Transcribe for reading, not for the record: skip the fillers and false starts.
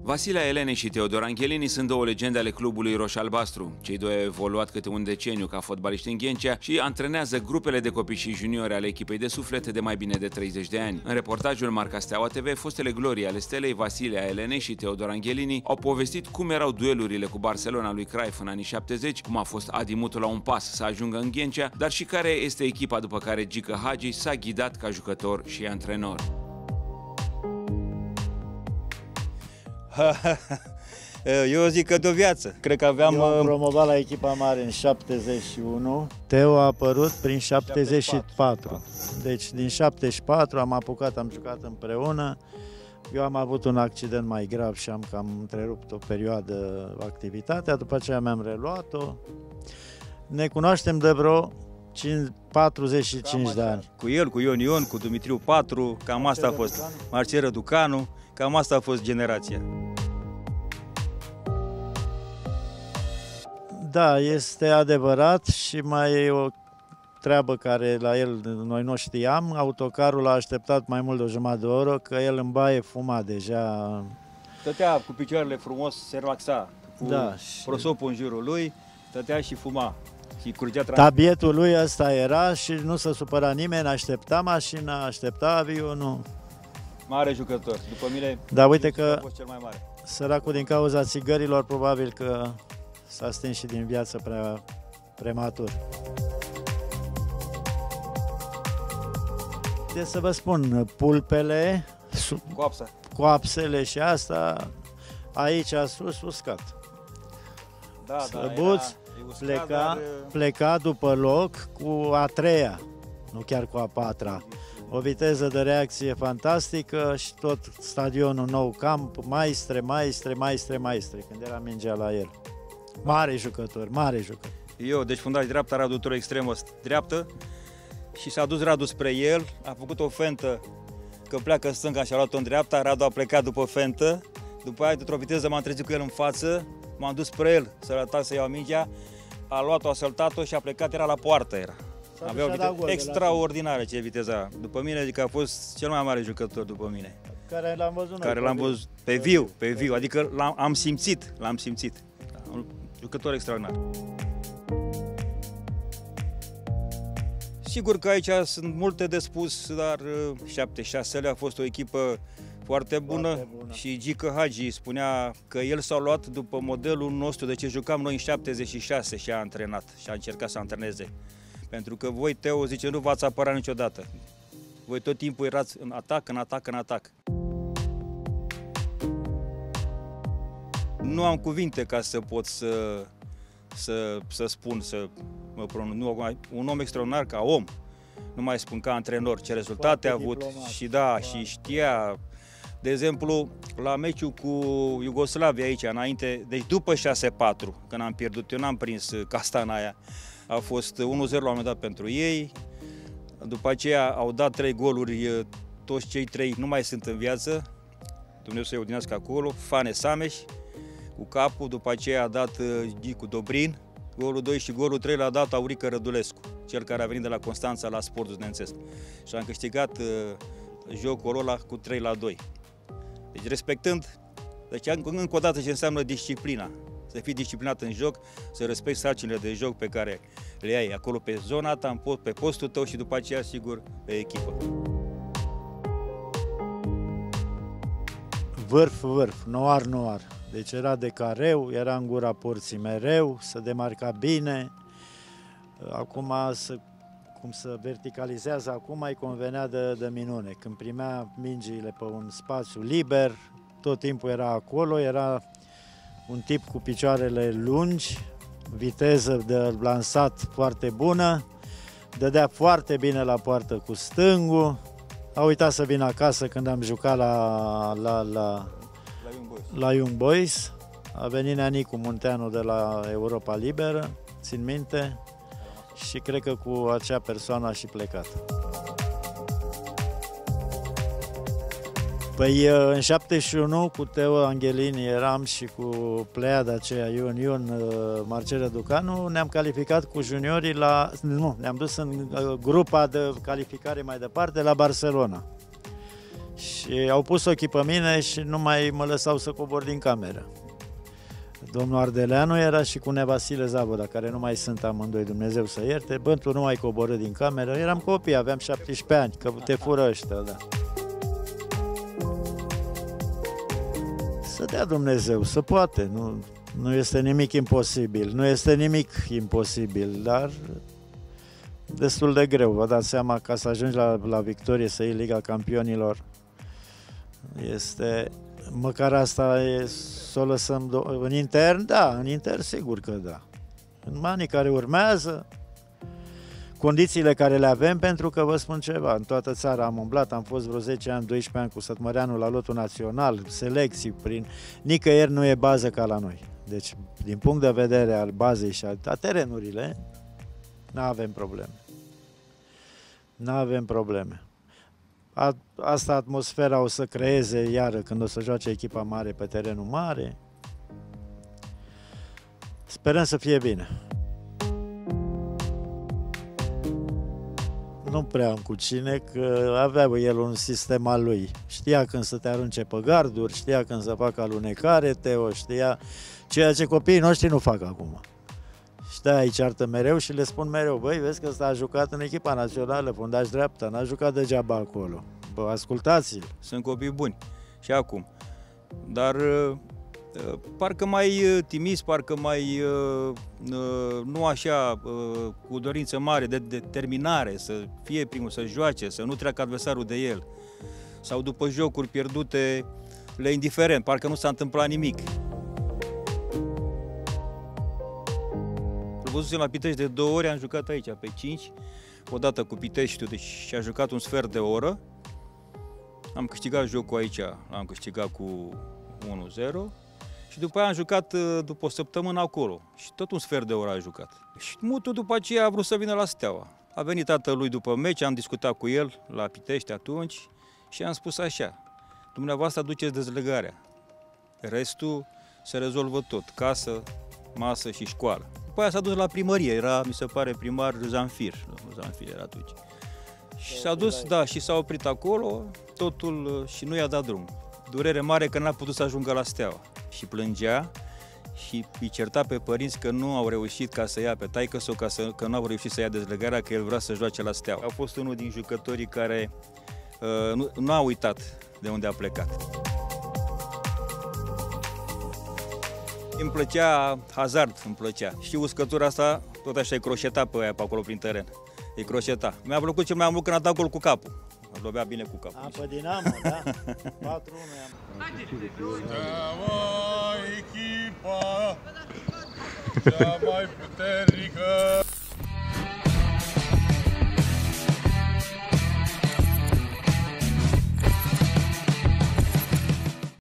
Vasile Aelene și Teodor Angelini sunt două legende ale clubului roș-albastru. Cei doi au evoluat câte un deceniu ca fotbaliști în Ghencea și antrenează grupele de copii și juniori ale echipei de suflet de mai bine de 30 de ani. În reportajul Marca Steaua TV, fostele glorii ale stelei Vasile Aelene și Teodor Angelini au povestit cum erau duelurile cu Barcelona lui Cruyff în anii 70, cum a fost adimutul la un pas să ajungă în Ghencea, dar și care este echipa după care Gică Hagi s-a ghidat ca jucător și antrenor. Eu zic că de-o viață. Cred că aveam... Eu am promovat la echipa mare în 71. Teo a apărut prin 74. Deci din 74 am apucat, am jucat împreună. Eu am avut un accident mai grav și am cam întrerupt o perioadă activitatea. După aceea mi-am reluat-o. Ne cunoaștem de vreo 45 de ani. Cu el, cu Ion Ion, cu Dumitriu Patru, cam asta a fost. Marcel Răducanu, cam asta a fost generația. Da, este adevărat și mai e o treabă care la el noi nu știam. Autocarul a așteptat mai mult de o jumătate de oră, că el în baie fuma deja. Stătea cu picioarele frumos, se relaxa, cu prosopul în jurul lui, stătea și fuma. Și curgea tabietul lui ăsta era și nu se supăra nimeni, aștepta mașina, aștepta avionul. Mare jucător, după mine, dar uite că a fost cel mai mare. Săracul din cauza țigărilor probabil că s-a stins și din viață prea prematur. De să vă spun, pulpele, coapsele și asta, aici sus uscat. Da, slăbuț, pleca după loc cu a treia, nu chiar cu a patra. O viteză de reacție fantastică și tot stadionul Nou Camp, maestre, când era mingea la el. Mare jucător, mare jucător. Eu, deci fundaș dreapta, Radu Tură extremă dreaptă și s-a dus Radu spre el, a făcut o fentă că pleacă în stânga și a luat-o în dreapta, Radu a plecat după fentă, după aia, dintr-o viteză, m-am trezit cu el în față, m-am dus spre el să arăta să iau mingea, a luat-o, a săltat-o și a plecat, era la poartă, era. Avea o viteză extraordinară ce viteza. După mine, adică a fost cel mai mare jucător după mine. Care l-am văzut Care l-am văzut pe viu, adică l-am simțit. Un jucător extraordinar. Sigur că aici sunt multe de spus, dar 76-lea a fost o echipă foarte bună și Gică Hagi spunea că el s-a luat după modelul nostru de ce jucam noi în 76 și a antrenat și a încercat să antreneze. Pentru că voi, Teo, zice, nu v-ați apărat niciodată. Voi tot timpul erați în atac. Nu am cuvinte ca să pot să spun, să mă pronunț. Un om extraordinar ca om, nu mai spun ca antrenor, ce rezultate a avut și știa. De exemplu, la meciul cu Iugoslavia aici, înainte, deci după 6-4, când am pierdut, eu n-am prins castana aia, a fost 1-0 la un moment dat pentru ei, după aceea au dat 3 goluri, toți cei 3 nu mai sunt în viață, Dumnezeu să-i odinească acolo, Fane Sameș cu capul, după aceea a dat Gicu Dobrin, golul 2 și golul 3 l-a dat Aurică Rădulescu, cel care a venit de la Constanța la Sportul Studențesc și am câștigat jocul ăla cu 3-2. Deci respectând, deci încă o dată ce înseamnă disciplina. Să fii disciplinat în joc, să respecti sarcinile de joc pe care le ai acolo pe zona ta, pe postul tău și după aceea, sigur, pe echipă. Vârf, noar. Deci era de careu, era în gura porții mereu, se demarca bine. Acum, cum se verticalizează acum, îi convenea de minune. Când primea mingiile pe un spațiu liber, tot timpul era acolo, era un tip cu picioarele lungi, viteză de lansat foarte bună, dădea foarte bine la poartă cu stângul. A uitat să vină acasă când am jucat la Young Boys. A venit Neanicu Munteanu de la Europa Liberă, țin minte, și cred că cu acea persoană a și plecat. Păi în 71 cu Teo Angelini eram și cu pleiada aceea, Ion, Marcel Răducanu, ne-am calificat cu juniorii ne-am dus în grupa de calificare mai departe la Barcelona. Și au pus ochii pe mine și nu mai mă lăsau să cobor din cameră. Domnul Ardeleanu era și cu Nevasile Zaboda, care nu mai sunt amândoi, Dumnezeu să ierte. Bă, tu nu mai coborâ din cameră. Eram copii, aveam 17 ani, că te fură ăștia, da. Să dea Dumnezeu, să poate, nu este nimic imposibil. Nu este nimic imposibil, dar destul de greu. Vă dați seama, ca să ajungi la victorie, să iei Liga Campionilor, este... Măcar asta e să o lăsăm în intern, da, în intern sigur că da. În anii care urmează, condițiile care le avem, pentru că vă spun ceva, în toată țara am umblat, am fost vreo 10 ani, 12 ani cu Sătmăreanu la lotul național, selecții, nicăieri nu e bază ca la noi. Deci, din punct de vedere al bazei și a terenurile, nu avem probleme. Nu avem probleme. Asta atmosfera o să creeze iară când o să joace echipa mare pe terenul mare. Sperăm să fie bine. Nu prea am cu cine, că avea el un sistem al lui. Știa când să te arunce pe garduri, știa când să facă alunecare, Teo, știa ceea ce copiii noștri nu fac acum. Și de-aia îi ceartă mereu și le spun mereu, băi, vezi că ăsta a jucat în echipa națională, fundaș dreapta, n-a jucat degeaba acolo. Bă, ascultați-l. Sunt copii buni și acum, dar parcă mai timizi, parcă mai nu așa, cu dorință mare de determinare, să fie primul, să joace, să nu treacă adversarul de el. Sau după jocuri pierdute, le indiferent, parcă nu s-a întâmplat nimic. Văzusem la Pitești de 2 ori, am jucat aici pe 5, odată cu Piteștiul, deci și a jucat un sfert de oră. Am câștigat jocul aici, l-am câștigat cu 1-0 și după aia am jucat după o săptămână acolo și tot un sfert de oră a jucat. Și Mutu după aceea a vrut să vină la Steaua. A venit tatălui după meci, am discutat cu el la Pitești atunci și am spus așa, dumneavoastră aduceți dezlegarea, restul se rezolvă tot, casă, masă și școală. După aia s-a dus la primărie, era, mi se pare, primar Zanfir era atunci. Și s-a dus, da, și s-a oprit acolo, totul, și nu i-a dat drum. Durere mare că n-a putut să ajungă la Steaua. Și plângea și îi certa pe părinți că nu au reușit ca să ia pe taică-s-o, că nu au reușit să ia dezlegarea, că el vrea să joace la Steaua. A fost unul din jucătorii care nu a uitat de unde a plecat. Îmi plăcea hazard, îmi plăcea. Și uscătura asta, tot așa, e croșeta pe aia, pe acolo prin teren. E croșeta. Mi-a plăcut cel mai mult când a dat gol cu capul. Îl lovea bine cu capul. Pe Dinamo, da? 4-1 am. Echipa cea mai puternică.